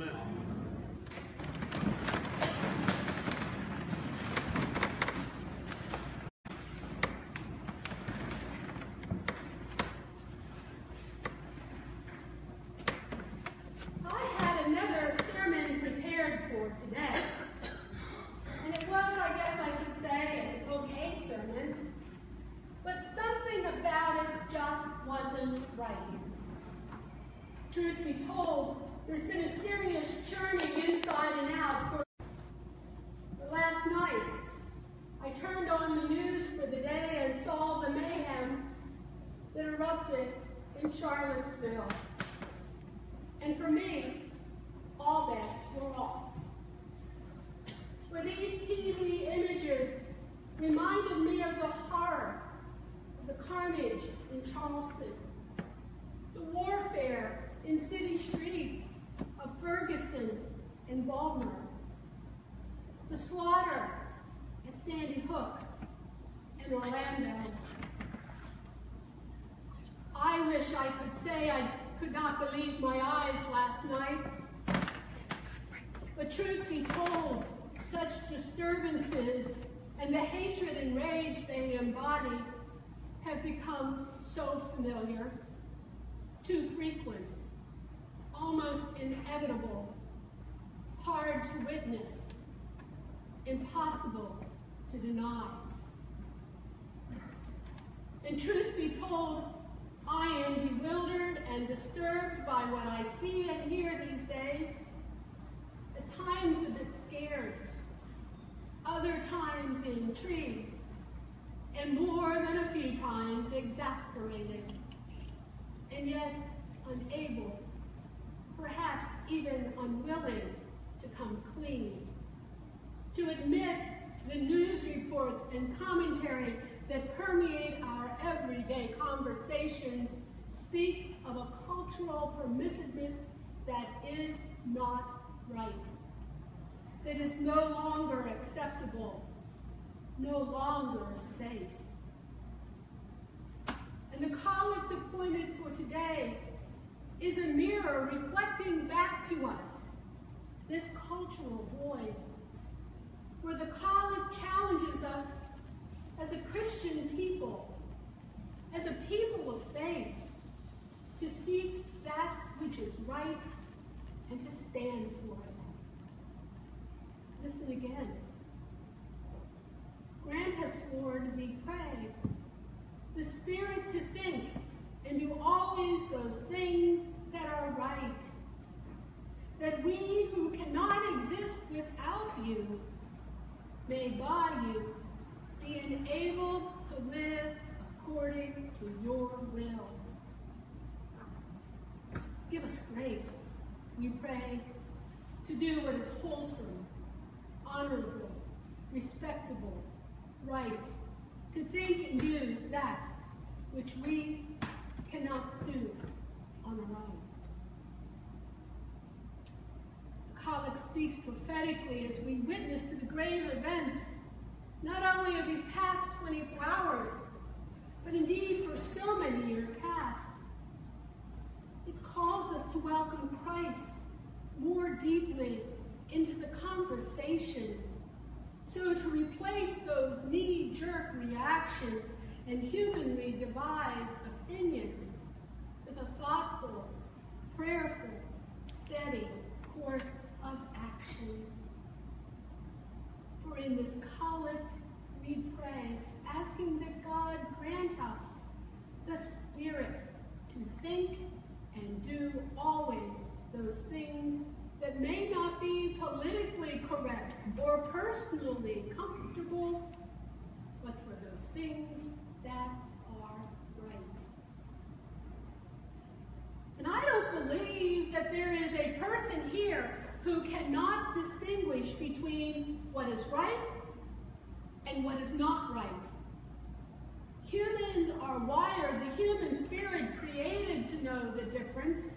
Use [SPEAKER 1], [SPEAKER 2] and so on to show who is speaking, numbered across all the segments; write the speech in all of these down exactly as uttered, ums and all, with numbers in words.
[SPEAKER 1] Amen.
[SPEAKER 2] I had another sermon prepared for today. And it was, I guess I could say, an okay sermon. But something about it just wasn't right. Truth be told, there's been a serious churning inside and out for but last night. I turned on the news for the day and saw the mayhem that erupted in Charlottesville. And for me, all bets were off. For these T V images reminded me of the horror of the carnage in Charleston, the warfare in city streets of Ferguson and Baltimore, the slaughter at Sandy Hook and Orlando. I wish I could say I could not believe my eyes last night. But truth be told, such disturbances and the hatred and rage they embody have become so familiar, too frequent, almost inevitable, hard to witness, impossible to deny. And truth be told, I am bewildered and disturbed by what I see and hear these days, at times a bit scared, other times intrigued, and more than a few times exasperated, and yet unable, perhaps even unwilling to come clean, to admit the news reports and commentary that permeate our everyday conversations speak of a cultural permissiveness that is not right, that is no longer acceptable, no longer safe. And the collect appointed for today is a mirror reflecting back to us this cultural void. For the collect challenges us as a Christian people, as a people of faith, to seek that which is right and to stand for it. Listen again. Grant has sworn, we pray, the Spirit to think and do always those things that are right, that we who cannot exist without you may by you be enabled to live according to your will. Give us grace, we pray, to do what is wholesome, honorable, respectable, right, to think and do that which we cannot do on our own. The collect speaks prophetically as we witness to the grave events, not only of these past twenty-four hours, but indeed for so many years past. It calls us to welcome Christ more deeply into the conversation, so to replace those knee-jerk reactions and humanly devised opinions with a thoughtful, prayerful, steady course of action. For in this collect we pray, asking that God grant us the Spirit to think and do always those things that may not be politically correct or personally comfortable, but for those things that are right. And I don't believe that there is a person here who cannot distinguish between what is right and what is not right. Humans are wired, the human spirit created to know the difference.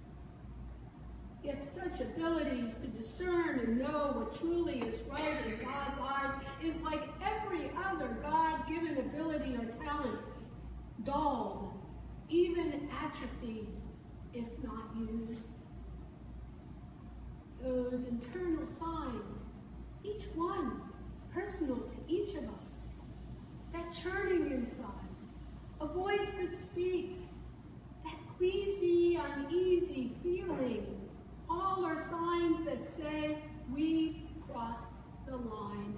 [SPEAKER 2] Yet such abilities to discern and know what truly is right in God's eyes is like every other God-given ability or talent, dulled, even atrophied, if not used. those internal signs, each one personal to each of us, that churning inside, a voice that speaks, that queasy, uneasy feeling, all are signs that say we've crossed the line.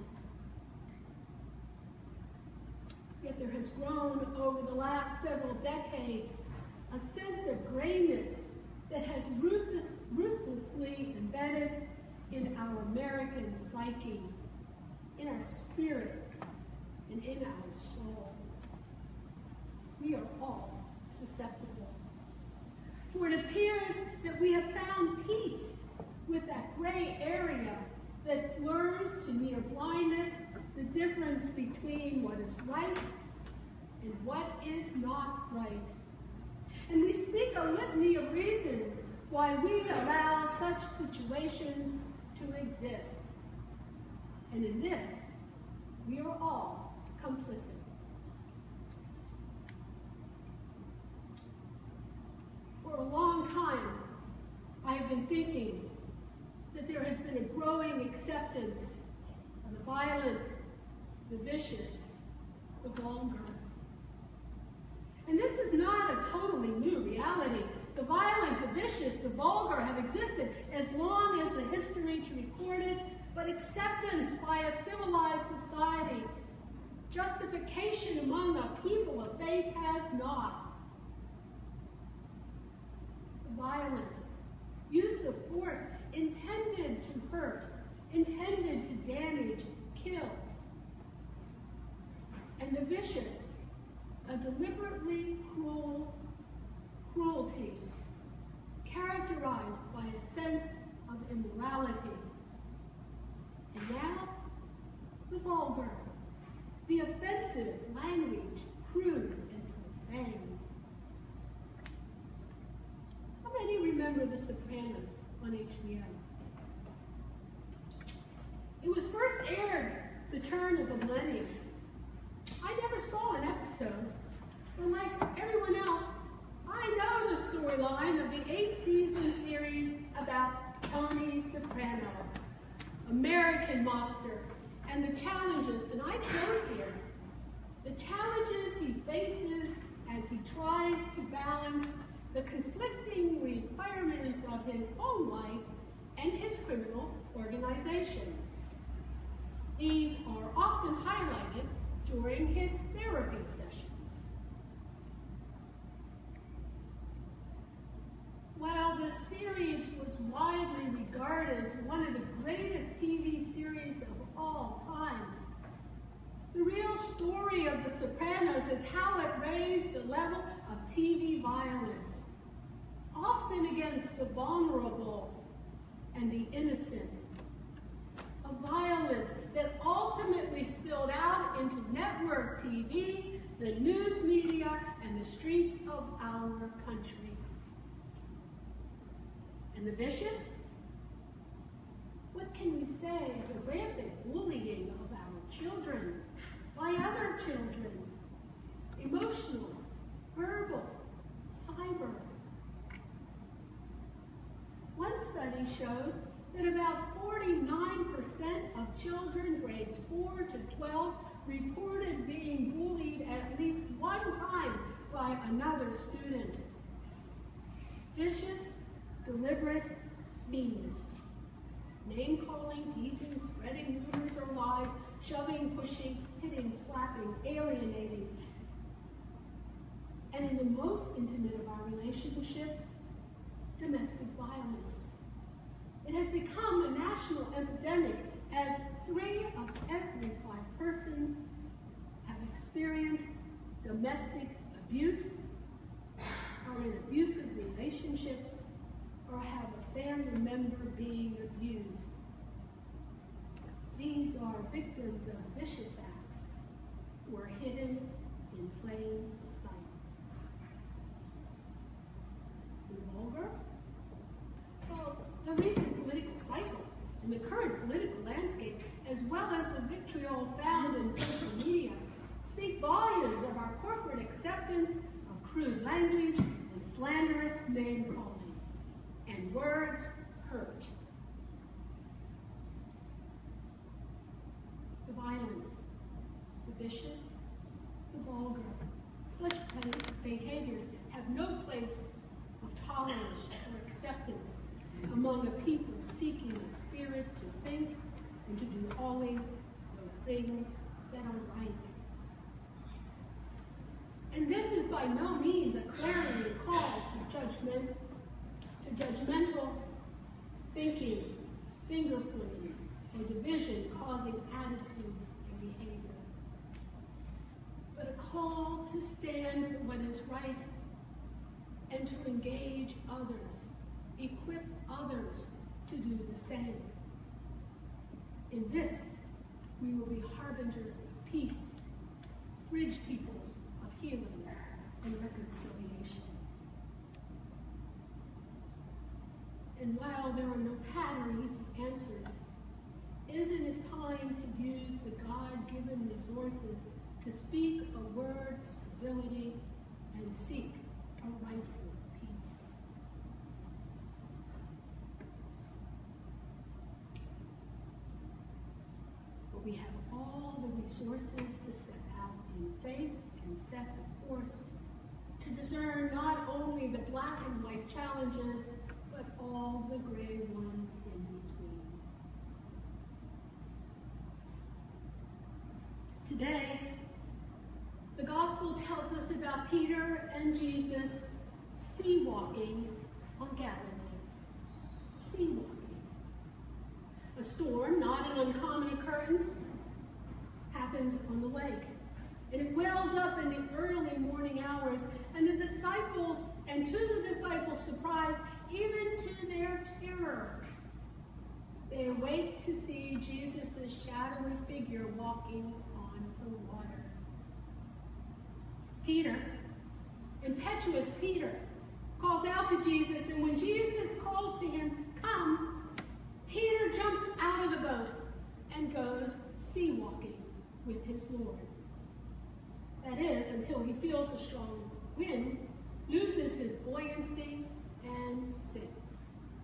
[SPEAKER 2] Yet there has grown over the last several decades a sense of grayness that has ruthless, ruthlessly embedded in our American psyche, in our spirit, and in our soul. We are all susceptible. For it appears that we have found peace with that gray area that blurs to near blindness the difference between what is right and what is not right. And we speak a litany of reasons why we allow such situations to exist. And in this, we are all complicit. For a long time, I've been thinking that there has been a growing acceptance of the violent, the vicious, the vulgar. And this is not a totally new reality. The violent, the vicious, the vulgar have existed as long as the history to record it, but acceptance by a civilized society, justification among a people of faith has not. The violent use of force intended to hurt, intended to damage, kill. And the vicious, a deliberately cruel cruelty characterized by a sense of immorality. And now, the vulgar, the offensive language, crude and profane. How many remember The Sopranos on H B O? It was first aired the turn of the millennium. I never saw an episode, but like everyone else, I know the storyline of the eight-season series about Tony Soprano, American mobster, and the challenges, and I quote here, the challenges he faces as he tries to balance the conflicting requirements of his own life and his criminal organization. These are often highlighted during his therapy sessions. While the series was widely regarded as one of the greatest T V series of all times, the real story of The Sopranos is how it raised the level of T V violence, often against the vulnerable and the innocent. A violence that ultimately spilled out into network T V, the news media, and the streets of our country. And the vicious? What can we say of the rampant bullying of our children by other children? Emotional, verbal, cyber. One study showed that about forty-nine percent of children grades four to twelve reported being bullied at least one time by another student. Vicious, deliberate meanness. Name-calling, teasing, spreading rumors or lies, shoving, pushing, hitting, slapping, alienating. And in the most intimate of our relationships, domestic violence. It has become a national epidemic as three of every five persons have experienced domestic abuse, are in abusive relationships, or have a family member being abused. These are victims of vicious acts who are hidden in plain sight. The vulgar? Well, the recent political cycle and the current political landscape, as well as the vitriol found in social media, speak volumes of our corporate acceptance of crude language and slanderous name-calling. And words hurt. among a people seeking the Spirit to think and to do always those things that are right. And this is by no means a clarion call to judgment, to judgmental thinking, finger pointing, or division causing attitudes and behavior, but a call to stand for what is right and to engage others, equip others to do the same. In this, we will be harbingers of peace, bridge peoples of healing and reconciliation. And while there are no patterns and answers, isn't it time to use the God-given resources to speak a word of civility and seek a rightful peace? But we have all the resources to step out in faith and set the course to discern not only the black and white challenges, but all the gray ones in between. Today, the gospel tells us about Peter and Jesus sea walking on Galilee. Sea walking. A storm, not an uncommon occurrence, happens on the lake. And it wells up in the early morning hours, and the disciples, and to the disciples' surprise, even to their terror, they awake to see Jesus' shadowy figure walking on the water. Peter, impetuous Peter, calls out to Jesus, and when Jesus calls to him, "Come," Peter jumps out of the boat and goes sea walking with his Lord. That is, until he feels a strong wind, loses his buoyancy, and sinks.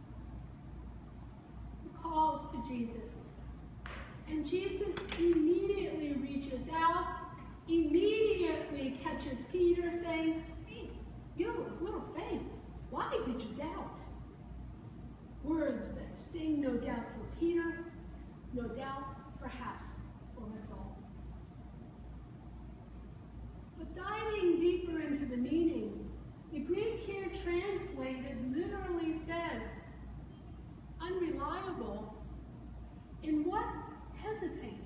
[SPEAKER 2] He calls to Jesus, and Jesus immediately reaches out, immediately catches Peter, saying, "Hey, you have little faith. Why did you doubt?" Words that sting no doubt for Peter, no doubt perhaps for us all. But diving deeper into the meaning, the Greek here translated literally says, unreliable in what? Hesitating.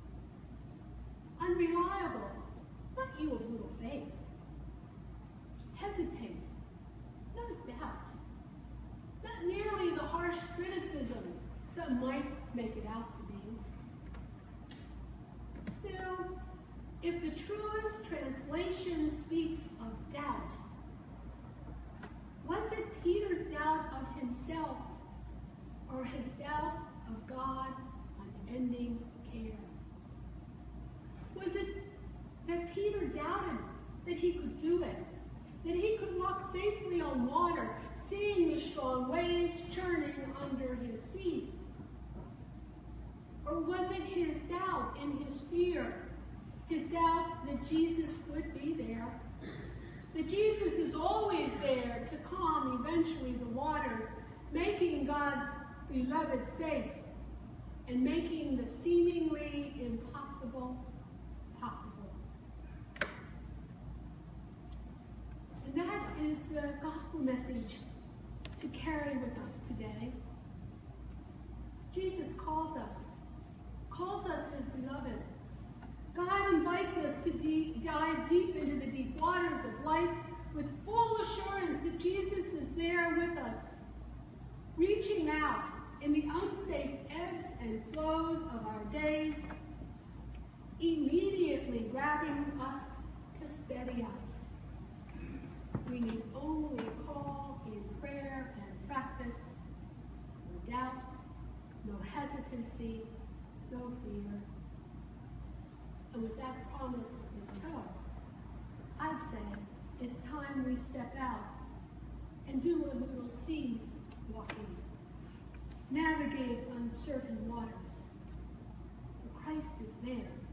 [SPEAKER 2] Unreliable, not you of little faith. Hesitate, not doubt. Not merely the harsh criticism some might make it out to be. Still, if the truest translation speaks of doubt, was it Peter's doubt of himself or his doubt of God's unending care? Was it that Peter doubted that he could do it, that he could walk safely on water, seeing the strong waves churning under his feet? Or was it his doubt and his fear, his doubt that Jesus would be there, that Jesus is always there to calm eventually the waters, making God's beloved safe and making the seemingly impossible possible? And that is the gospel message to carry with us today. Jesus calls us, calls us his beloved. God invites us to de- dive deep into the deep waters of life with full assurance that Jesus is there with us, reaching out in the unsafe ebbs and flows of our days, immediately grabbing us to steady us. We need only call in prayer and practice, no doubt, no hesitancy, no fear. And with that promise in tow, I'd say it's time we step out and do a little sea walking, navigate uncertain waters. For Christ is there